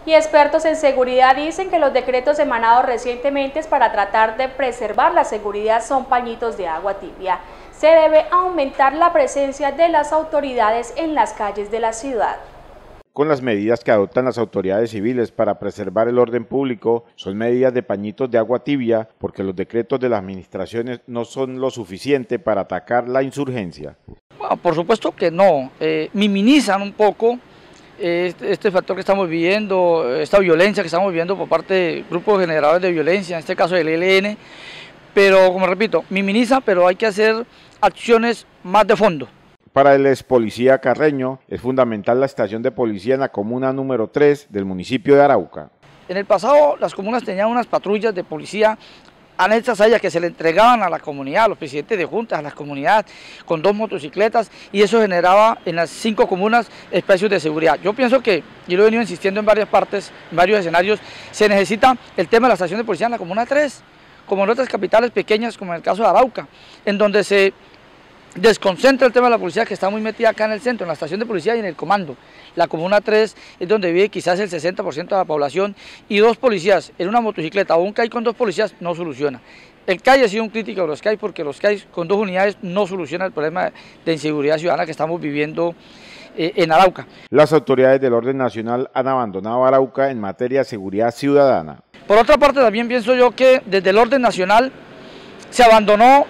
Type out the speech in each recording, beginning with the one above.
Y expertos en seguridad dicen que los decretos emanados recientemente para tratar de preservar la seguridad son pañitos de agua tibia. Se debe aumentar la presencia de las autoridades en las calles de la ciudad. Con las medidas que adoptan las autoridades civiles para preservar el orden público, son medidas de pañitos de agua tibia porque los decretos de las administraciones no son lo suficiente para atacar la insurgencia. Bueno, por supuesto que no, minimizan un poco este factor que estamos viviendo, esta violencia que estamos viviendo por parte de grupos generadores de violencia, en este caso del ELN, pero como repito, minimiza, pero hay que hacer acciones más de fondo. Para el ex policía Carreño, es fundamental la estación de policía en la comuna número 3 del municipio de Arauca. En el pasado las comunas tenían unas patrullas de policía anexas a ellas que se le entregaban a la comunidad, a los presidentes de juntas, a las comunidades, con 2 motocicletas, y eso generaba en las 5 comunas espacios de seguridad. Yo pienso que, y lo he venido insistiendo en varias partes, en varios escenarios, se necesita el tema de la estación de policía en la comuna 3, como en otras capitales pequeñas, como en el caso de Arauca, en donde se desconcentra el tema de la policía, que está muy metida acá en el centro, en la estación de policía y en el comando. La comuna 3 es donde vive quizás el 60% de la población, y 2 policías en una motocicleta o un CAI con 2 policías no soluciona. El CAI ha sido un crítico de los CAI porque los CAI con 2 unidades no solucionan el problema de inseguridad ciudadana que estamos viviendo en Arauca. Las autoridades del orden nacional han abandonado Arauca en materia de seguridad ciudadana. Por otra parte, también pienso yo que desde el orden nacional se abandonó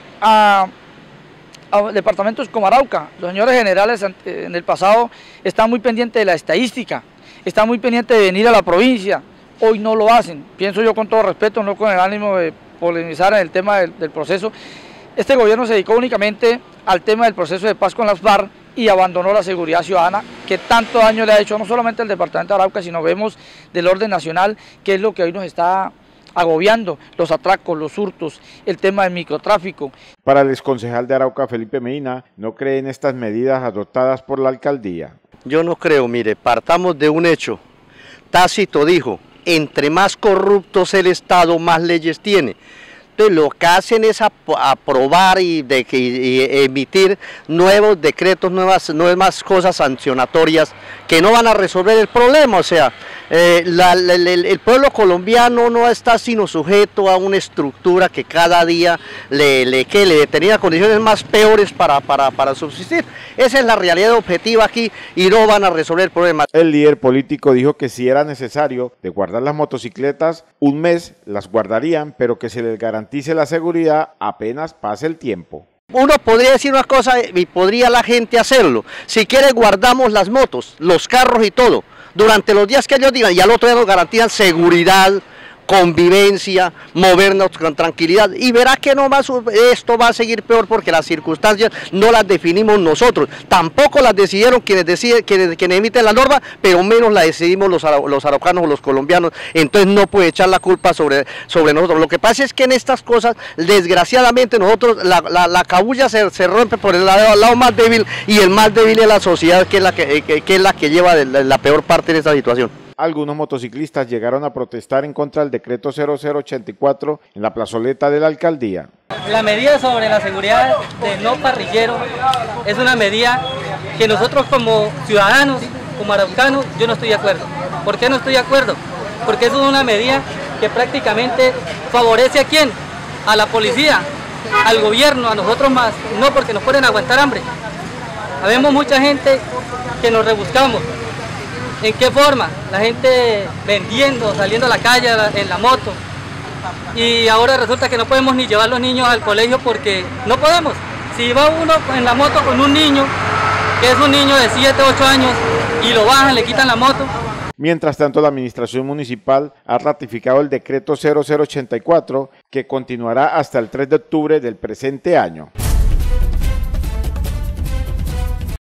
a departamentos como Arauca. Los señores generales en el pasado están muy pendientes de la estadística, están muy pendientes de venir a la provincia, hoy no lo hacen. Pienso yo, con todo respeto, no con el ánimo de polemizar en el tema del proceso, este gobierno se dedicó únicamente al tema del proceso de paz con las FARC y abandonó la seguridad ciudadana, que tanto daño le ha hecho no solamente al departamento de Arauca, sino vemos del orden nacional, que es lo que hoy nos está agobiando: los atracos, los hurtos, el tema del microtráfico. Para el exconcejal de Arauca, Felipe Medina, no cree en estas medidas adoptadas por la alcaldía. Yo no creo, mire, partamos de un hecho. Tácito dijo: entre más corrupto es el Estado, más leyes tiene. Entonces lo que hacen es aprobar y emitir nuevos decretos, nuevas cosas sancionatorias que no van a resolver el problema. O sea, el pueblo colombiano no está sino sujeto a una estructura que cada día le determina condiciones más peores para subsistir. Esa es la realidad objetiva aquí y no van a resolver el problema. El líder político dijo que si era necesario de guardar las motocicletas, un mes las guardarían, pero que se les garantice la seguridad apenas pase el tiempo. Uno podría decir una cosa y podría la gente hacerlo. Si quiere, guardamos las motos, los carros y todo durante los días que ellos digan, y al otro día nos garantían seguridad, convivencia, movernos con tranquilidad, y verá que esto va a seguir peor porque las circunstancias no las definimos nosotros, tampoco las decidieron quienes emiten la norma, pero menos la decidimos los araucanos o los colombianos. Entonces no puede echar la culpa sobre nosotros. Lo que pasa es que en estas cosas, desgraciadamente, nosotros la cabulla se rompe por el lado más débil, y el más débil es la sociedad, que es la que lleva la peor parte de esta situación. Algunos motociclistas llegaron a protestar en contra del decreto 0084 en la plazoleta de la alcaldía. La medida sobre la seguridad de no parrillero es una medida que nosotros como ciudadanos, como araucanos, yo no estoy de acuerdo. ¿Por qué no estoy de acuerdo? Porque eso es una medida que prácticamente favorece ¿a quién? A la policía, al gobierno, a nosotros más, no, porque nos pueden aguantar hambre. Habemos mucha gente que nos rebuscamos. ¿En qué forma? La gente vendiendo, saliendo a la calle en la moto, y ahora resulta que no podemos ni llevar a los niños al colegio porque no podemos. Si va uno en la moto con un niño, que es un niño de 7, 8 años, y lo bajan, le quitan la moto. Mientras tanto, la administración municipal ha ratificado el decreto 0084 que continuará hasta el 3 de octubre del presente año.